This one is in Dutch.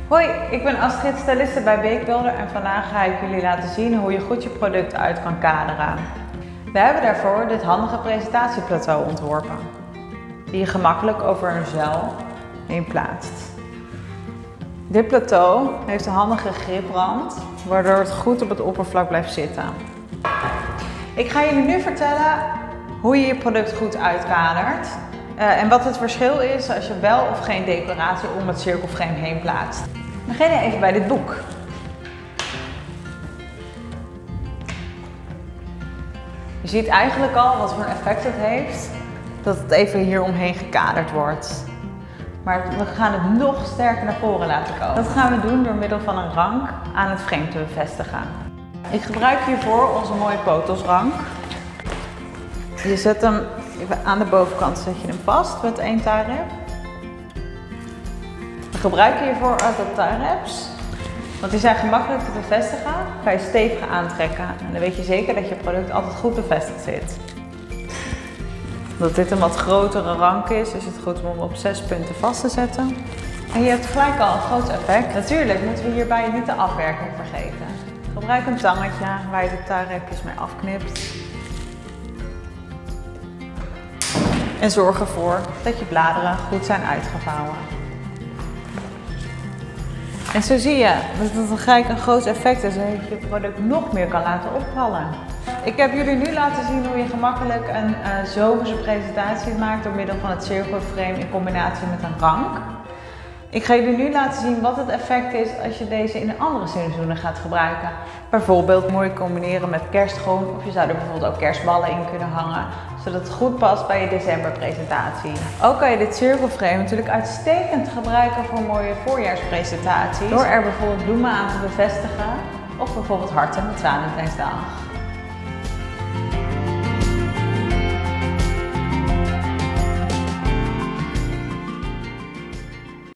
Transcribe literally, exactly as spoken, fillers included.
Hoi, ik ben Astrid, styliste bij Beekbuilder en vandaag ga ik jullie laten zien hoe je goed je product uit kan kaderen. We hebben daarvoor dit handige presentatieplateau ontworpen, die je gemakkelijk over een zuil heen plaatst. Dit plateau heeft een handige griprand, waardoor het goed op het oppervlak blijft zitten. Ik ga jullie nu vertellen hoe je je product goed uitkadert uh, en wat het verschil is als je wel of geen decoratie om het cirkelframe heen plaatst. We beginnen even bij dit boek. Je ziet eigenlijk al wat voor een effect het heeft, dat het even hier omheen gekaderd wordt. Maar we gaan het nog sterker naar voren laten komen. Dat gaan we doen door middel van een rank aan het frame te bevestigen. Ik gebruik hiervoor onze mooie potosrank. Je zet hem even aan de bovenkant, zet je hem vast met één tie-rip. We gebruiken hiervoor altijd tie-rips, want die zijn gemakkelijk te bevestigen. Ga je stevig aantrekken en dan weet je zeker dat je product altijd goed bevestigd zit. Omdat dit een wat grotere rank is, is het goed om hem op zes punten vast te zetten. En je hebt gelijk al een groot effect. Natuurlijk moeten we hierbij niet de afwerking vergeten. Gebruik een tangetje waar je de tie-ripjes mee afknipt. En zorg ervoor dat je bladeren goed zijn uitgevouwen. En zo zie je dat het gelijk een groot effect is en dat je je product nog meer kan laten opvallen. Ik heb jullie nu laten zien hoe je gemakkelijk een uh, zomerse presentatie maakt door middel van het cirkelframe in combinatie met een rank. Ik ga jullie nu laten zien wat het effect is als je deze in andere seizoenen gaat gebruiken. Bijvoorbeeld mooi combineren met kerstgroen of je zou er bijvoorbeeld ook kerstballen in kunnen hangen, zodat het goed past bij je decemberpresentatie. Ook kan je dit cirkelframe natuurlijk uitstekend gebruiken voor mooie voorjaarspresentaties, door er bijvoorbeeld bloemen aan te bevestigen of bijvoorbeeld harten met Valentijnsdag.